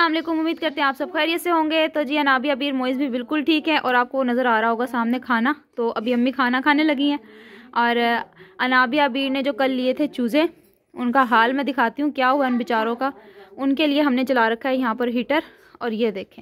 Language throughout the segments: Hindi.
अस्सलाम वालेकुम। उम्मीद करते हैं आप सब खैरियत से होंगे। तो जी अनाबिया बीर मोइज़ भी बिल्कुल ठीक है और आपको नज़र आ रहा होगा सामने खाना। तो अभी अम्मी खाना खाने लगी हैं और अनाबिया बीर ने जो कल लिए थे चूज़े, उनका हाल मैं दिखाती हूँ क्या हुआ इन बेचारों का। उनके लिए हमने चला रखा है यहाँ पर हीटर और ये देखें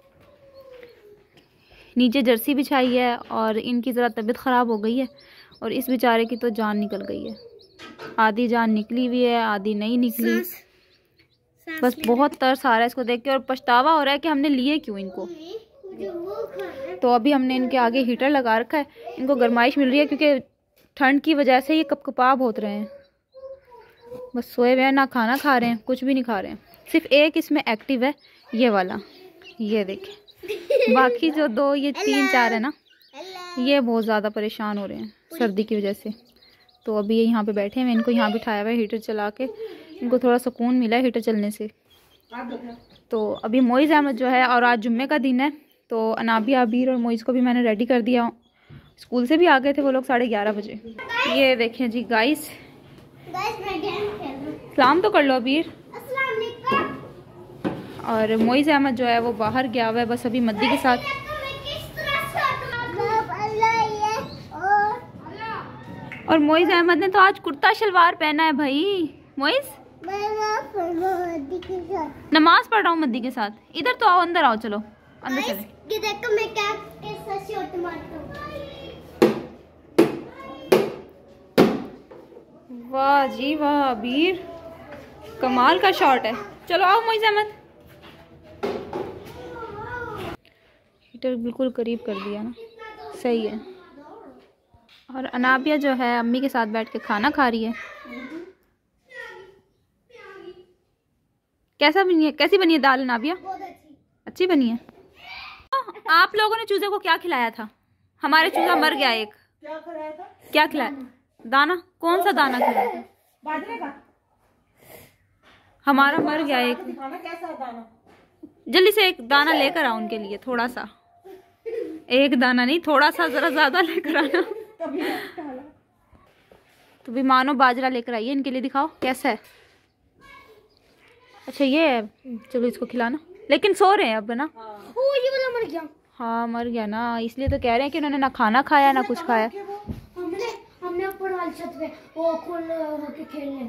नीचे जर्सी बिछाई है और इनकी ज़रा तबीयत ख़राब हो गई है और इस बेचारे की तो जान निकल गई है। आधी जान निकली हुई है, आधी नहीं निकली। बस बहुत तरस आ रहा है इसको देख के और पछतावा हो रहा है कि हमने लिए क्यों इनको। तो अभी हमने इनके आगे हीटर लगा रखा है, इनको गर्माइश मिल रही है क्योंकि ठंड की वजह से ये कपकपाब होते रहे हैं। बस सोए हुए हैं, ना खाना खा रहे हैं, कुछ भी नहीं खा रहे हैं। सिर्फ एक इसमें एक्टिव है, ये वाला, ये देखें। बाकी जो दो ये 3-4 है ना, ये बहुत ज़्यादा परेशान हो रहे हैं सर्दी की वजह से। तो अभी ये यहाँ पे बैठे हैं, इनको यहाँ बिठाया हुआ है हीटर चला के। इनको थोड़ा सुकून मिला है हीटर चलने से। तो अभी मोइज़ अहमद जो है, और आज जुम्मे का दिन है, तो अनाबिया बीर और मोइज़ को भी मैंने रेडी कर दिया। स्कूल से भी आ गए थे वो लोग 11:30 बजे। ये देखें जी गाइस, सलाम तो कर लो अबीर। और मोइज़ अहमद जो है वो बाहर गया हुआ है बस अभी मद्दी के साथ। और मोइज़ अहमद ने तो आज कुर्ता शलवार पहना है भाई। मोइज़ नमाज पढ़ रहा हूँ मद्दी के साथ। इधर तो आओ, अंदर आओ, चलो अंदर चले। ये देखो मैं क्या कैसा शॉट मारता हूँ। वाह जी वाह अबीर, कमाल का शॉट है। चलो आओ मोइज़ अहमद। हीटर बिल्कुल करीब कर दिया ना, सही है। और अनाबिया जो है अम्मी के साथ बैठ के खाना खा रही है। कैसा बनी है, कैसी बनी है दाल अनाबिया? अच्छी बनी है। आप लोगों ने चूजे को क्या खिलाया था? हमारे चूजा मर गया एक। क्या खिलाया? दाना? कौन सा दाना खिलाया था? बाजरे का। हमारा मर गया एक। कैसा दाना? जल्दी से एक दाना लेकर आओ उनके लिए, थोड़ा सा। एक दाना नहीं, थोड़ा सा, जरा ज्यादा लेकर आना। तो भी मानो बाजरा लेकर आइए इनके लिए, दिखाओ कैसा है। अच्छा ये है, चलो इसको खिलाना। लेकिन सो रहे हैं अब ना। ये वाला मर गया। हाँ मर गया ना, इसलिए तो कह रहे हैं कि उन्होंने ना खाना खाया ना कुछ खाया। हमने ऊपर वाली छत पे वो खुले होके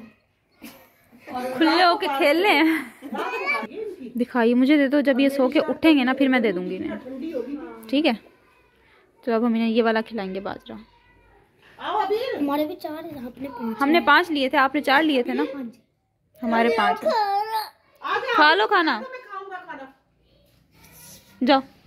खेल रहे हैं। दिखाइए मुझे, दे दो। जब ये सो के उठेंगे ना फिर मैं दे दूंगी इन्हें, ठीक है। तो अब हम इन्हें ये वाला खिलाएंगे बाजरा। हमारे भी 4 है, हमने 5 लिए थे, आपने 4 लिए थे ना। हमारे 5 है। खा लो खाना, जाओ।